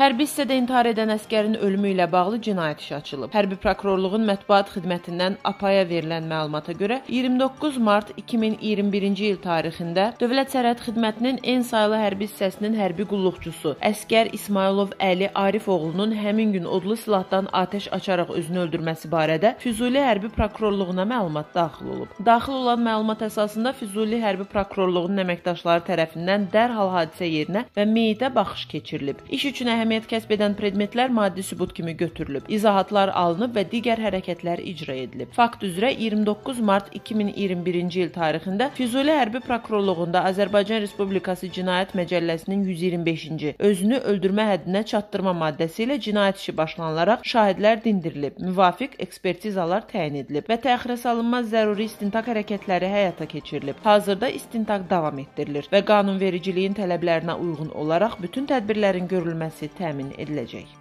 Hərbi hissədə intihar edən əsgərin ölümü ilə bağlı cinayət işi açılıb. Hərbi prokurorluğun mətbuat xidmətindən APAya verilən məlumata görə 29 mart 2021-ci il tarixində Dövlət Sərhəd Xidmətinin en saylı hərbi hissəsinin hərbi qulluqçusu Əsgər İsmailov Əli Arif oğlunun həmin gün odlu silahdan atəş açaraq özünü öldürməsi barədə Füzuli Hərbi Prokurorluğuna məlumat daxil olub. Daxil olan məlumat əsasında Füzuli Hərbi Prokurorluğunun əməkdaşları tərəfindən dərhal hadisə yerinə və meyitə baxış keçirilib. İş üçün əhəmiyyət kəsb edən predmetlər maddi sübut kimi götürülüb, izahatlar alınıb və digər hərəkətlər icra edilib. Fakt üzrə 29 mart 2021-ci il tarixində Füzuli Hərbi Prokurorluğunda Azərbaycan Respublikası Cinayət Məcəlləsinin 125-ci özünü öldürmə həddinə çatdırma maddəsi ilə cinayət işi başlanılaraq şahidlər dindirilib, müvafiq ekspertizalar təyin edilib və təxirə salınmaz zəruri istintaq hərəkətləri həyata keçirilib. Hazırda istintaq davam etdirilir və qanunvericiliyin tələblərinə uyğun olaraq bütün tədbirlərin görülməsi təmin ediləcək.